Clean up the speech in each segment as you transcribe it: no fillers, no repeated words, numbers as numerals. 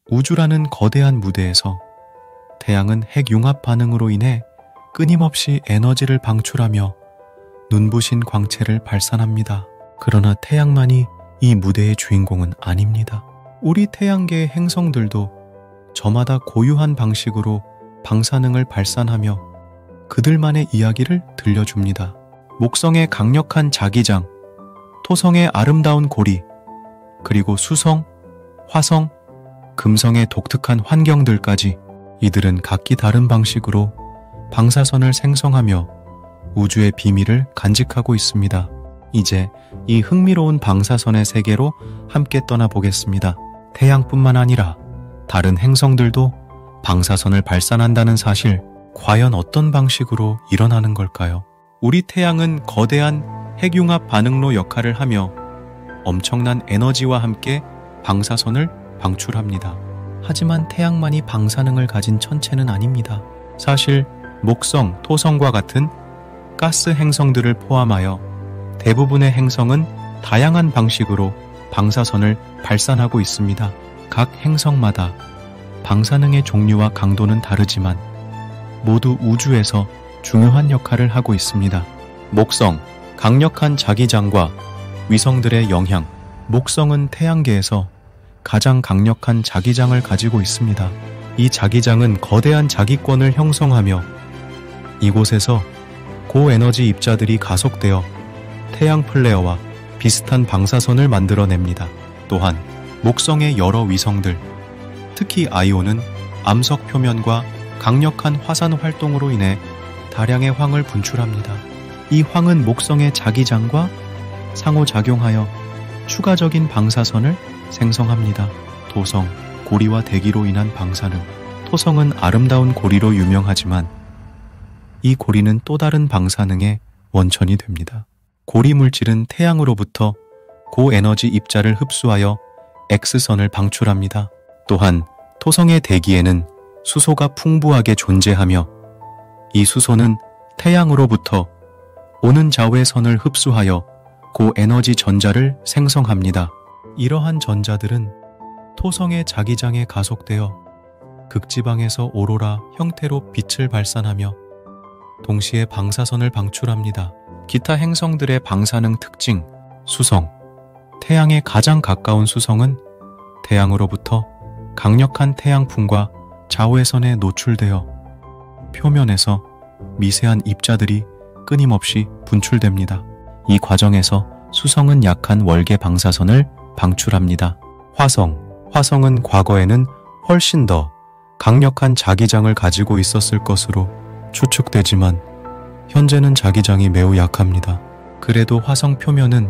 우주라는 거대한 무대에서 태양은 핵융합 반응으로 인해 끊임없이 에너지를 방출하며 눈부신 광채를 발산합니다. 그러나 태양만이 이 무대의 주인공은 아닙니다. 우리 태양계의 행성들도 저마다 고유한 방식으로 방사능을 발산하며 그들만의 이야기를 들려줍니다. 목성의 강력한 자기장, 토성의 아름다운 고리, 그리고 수성, 화성, 금성의 독특한 환경들까지 이들은 각기 다른 방식으로 방사선을 생성하며 우주의 비밀을 간직하고 있습니다. 이제 이 흥미로운 방사선의 세계로 함께 떠나보겠습니다. 태양뿐만 아니라 다른 행성들도 방사선을 발산한다는 사실, 과연 어떤 방식으로 일어나는 걸까요? 우리 태양은 거대한 핵융합 반응로 역할을 하며 엄청난 에너지와 함께 방사선을 방출합니다. 하지만 태양만이 방사능을 가진 천체는 아닙니다. 사실 목성, 토성과 같은 가스 행성들을 포함하여 대부분의 행성은 다양한 방식으로 방사선을 발산하고 있습니다. 각 행성마다 방사능의 종류와 강도는 다르지만 모두 우주에서 중요한 역할을 하고 있습니다. 목성, 강력한 자기장과 위성들의 영향. 목성은 태양계에서 가장 강력한 자기장을 가지고 있습니다. 이 자기장은 거대한 자기권을 형성하며 이곳에서 고에너지 입자들이 가속되어 태양 플레어와 비슷한 방사선을 만들어냅니다. 또한 목성의 여러 위성들, 특히 아이오는 암석 표면과 강력한 화산 활동으로 인해 다량의 황을 분출합니다. 이 황은 목성의 자기장과 상호작용하여 추가적인 방사선을 생성합니다. 토성, 고리와 대기로 인한 방사능. 토성은 아름다운 고리로 유명하지만 이 고리는 또 다른 방사능의 원천이 됩니다. 고리 물질은 태양으로부터 고에너지 입자를 흡수하여 X선을 방출합니다. 또한 토성의 대기에는 수소가 풍부하게 존재하며 이 수소는 태양으로부터 오는 자외선을 흡수하여 고에너지 전자를 생성합니다. 이러한 전자들은 토성의 자기장에 가속되어 극지방에서 오로라 형태로 빛을 발산하며 동시에 방사선을 방출합니다. 기타 행성들의 방사능 특징. 수성. 태양에 가장 가까운 수성은 태양으로부터 강력한 태양풍과 자외선에 노출되어 표면에서 미세한 입자들이 끊임없이 분출됩니다. 이 과정에서 수성은 약한 월계 방사선을 방출합니다. 화성. 화성은 과거에는 훨씬 더 강력한 자기장을 가지고 있었을 것으로 추측되지만 현재는 자기장이 매우 약합니다. 그래도 화성 표면은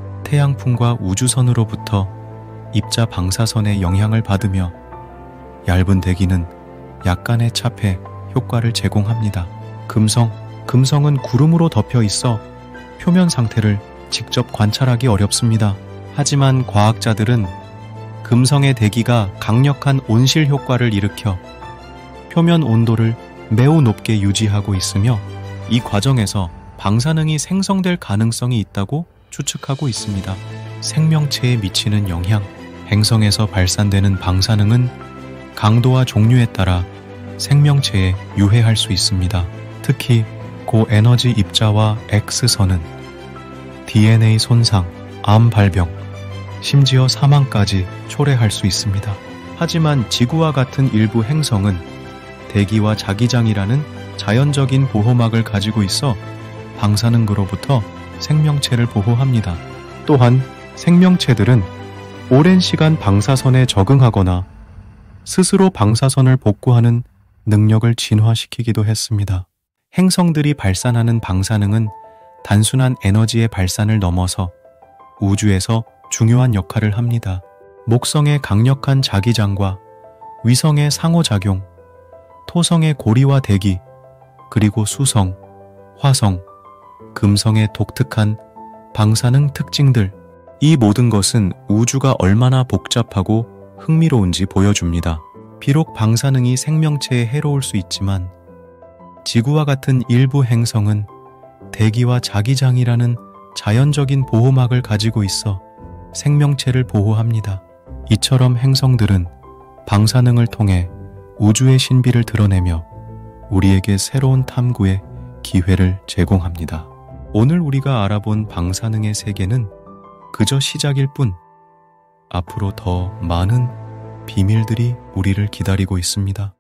태양풍과 우주선으로부터 입자 방사선의 영향을 받으며 얇은 대기는 약간의 차폐 효과를 제공합니다. 금성. 금성은 구름으로 덮여 있어 표면 상태를 직접 관찰하기 어렵습니다. 하지만 과학자들은 금성의 대기가 강력한 온실 효과를 일으켜 표면 온도를 매우 높게 유지하고 있으며 이 과정에서 방사능이 생성될 가능성이 있다고 추측하고 있습니다. 생명체에 미치는 영향. 행성에서 발산되는 방사능은 강도와 종류에 따라 생명체에 유해할 수 있습니다. 특히 고에너지 입자와 X선은 DNA 손상, 암 발병, 심지어 사망까지 초래할 수 있습니다. 하지만 지구와 같은 일부 행성은 대기와 자기장이라는 자연적인 보호막을 가지고 있어 방사능으로부터 생명체를 보호합니다. 또한 생명체들은 오랜 시간 방사선에 적응하거나 스스로 방사선을 복구하는 능력을 진화시키기도 했습니다. 행성들이 발산하는 방사능은 단순한 에너지의 발산을 넘어서 우주에서 중요한 역할을 합니다. 목성의 강력한 자기장과 위성의 상호작용, 토성의 고리와 대기, 그리고 수성, 화성, 금성의 독특한 방사능 특징들. 이 모든 것은 우주가 얼마나 복잡하고 흥미로운지 보여줍니다. 비록 방사능이 생명체에 해로울 수 있지만 지구와 같은 일부 행성은 대기와 자기장이라는 자연적인 보호막을 가지고 있어 생명체를 보호합니다. 이처럼 행성들은 방사능을 통해 우주의 신비를 드러내며 우리에게 새로운 탐구의 기회를 제공합니다. 오늘 우리가 알아본 방사능의 세계는 그저 시작일 뿐 앞으로 더 많은 비밀들이 우리를 기다리고 있습니다.